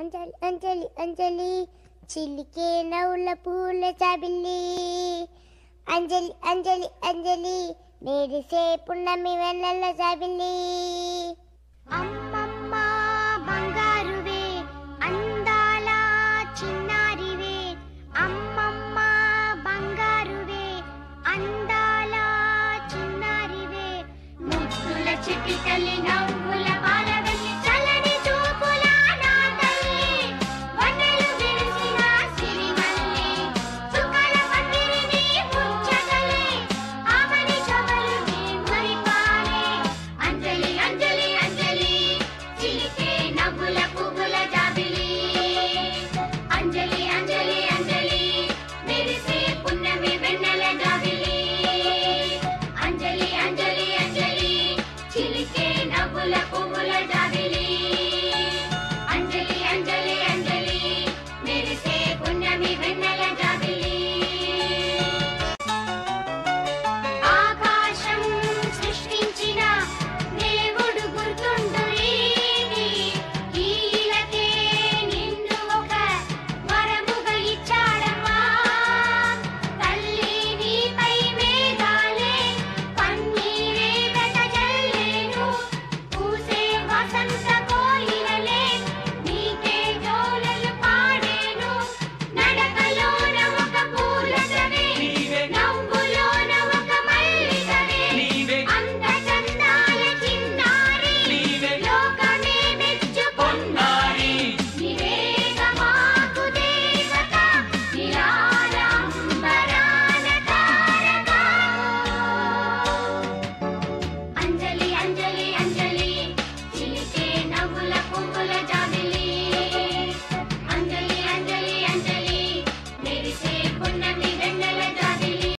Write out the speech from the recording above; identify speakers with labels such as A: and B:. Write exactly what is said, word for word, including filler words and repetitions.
A: అంజలి అంజలి అంజలి చిలికే నవ్వుల పూల చాబిల్లి అంజలి అంజలి అంజలి మెరిసే పున్నమి వెన్నెల చాబిల్లి అమ్మమ్మ బంగారువే అందాల చిన్నారివే అమ్మమ్మ బంగారువే అందాల చిన్నారివే ముద్దుల చిటికలి నవ్వుల బాలవెల్లి చల్లని చూపుల నా తల్లి వన్నెలు విరిసిన సిరిమల్లి చుక్కల పందిరిని ముచ్చగలే ఆమని చవలుని మురిపాలే అంజలి అంజలి అంజలి చిలికే నవ్వుల పువ్వుల జాబిలి అంజలి అంజలి అంజలి మెరిసే పున్నమి వెన్నెల జాబిలి అంజలి అంజలి అంజలి చిలికే నవ్వుల పువ్వుల జాబిలి అంజలి అంజలి అంజలి మెరిసే పున్నమి వెన్నెల జాబిలి ఆకాశం సృష్టించిన దేవుడు గుర్తుండురీ ఈలకే నిన్ను ఒక వరముగా ఇచ్చాడమ్మా తల్లి నీపై మేఘాలే పన్నీరే వెదజల్లేను పూసే వసంత కోయిలలే నీకే జోలలు పాడేను నడకలోన ఒక పూలసవే నవ్వులోన ఒక మల్లికవే అంత చందాల చిన్నారి లోకమే మెచ్చుకున్నారి నివేగ మాకు దేవత నిరాడంబరాన తారక అంజలి అంజలి అంజలి చిలికే నవ్వుల పువ్వుల జాబిలి అంజలి అంజలి అంజలి మెరిసే పున్నమి